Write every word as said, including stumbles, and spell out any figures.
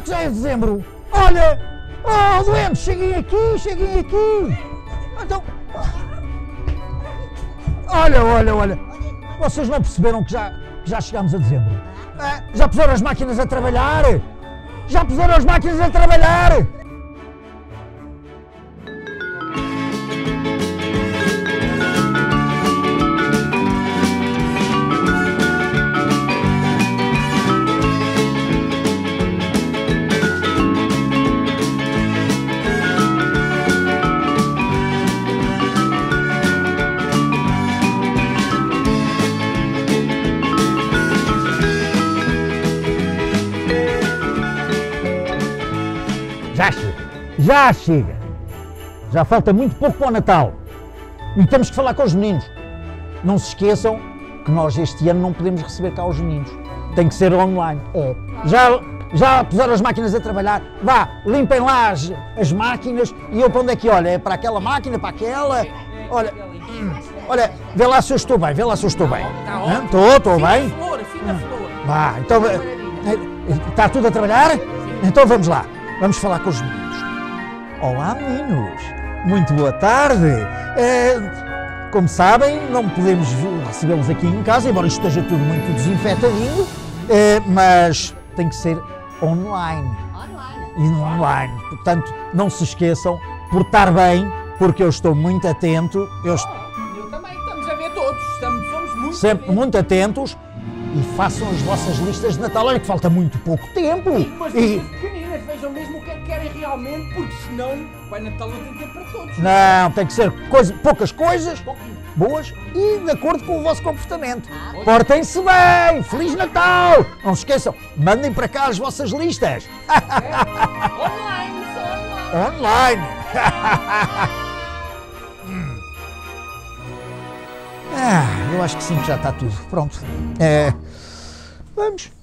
que já é dezembro? Olha! Oh, doentes, cheguem aqui, cheguem aqui! Então... Olha, olha, olha! Vocês não perceberam que já, que já chegámos a dezembro? É, já puseram as máquinas a trabalhar? Já puseram as máquinas a trabalhar? Já chega, já chega. Já falta muito pouco para o Natal. E temos que falar com os meninos. Não se esqueçam que nós este ano não podemos receber cá os meninos. Tem que ser online. É. Já, já puseram as máquinas a trabalhar? Vá, limpem lá as, as máquinas e eu para onde é que olho? É para aquela máquina, para aquela? Olha, hum, olha, vê lá se eu estou bem, vê lá se eu estou bem. Estou, estou bem. Fina flor, fina flor. Vá, então, está tudo a trabalhar? Então vamos lá. Vamos falar com os meninos. Olá, meninos. Muito boa tarde. É, como sabem, não podemos recebê-los aqui em casa, embora isto esteja tudo muito desinfetadinho, é, mas tem que ser online. Online. Online. Portanto, não se esqueçam, portar bem, porque eu estou muito atento. Eu, oh, eu também, estamos a ver todos, estamos, somos muito sempre muito atentos e façam as vossas listas de Natal. Olha que falta muito pouco tempo. Mas e... pequeninas, vejam mesmo o que é que querem realmente, porque senão vai Natal não tem tempo para todos. Não, tem que ser coisa, poucas coisas, boas e de acordo com o vosso comportamento. Portem-se bem! Feliz Natal! Não se esqueçam, mandem para cá as vossas listas. É, online, só online. Online! Ah, eu acho que sim, que já está tudo. Pronto. É, vamos.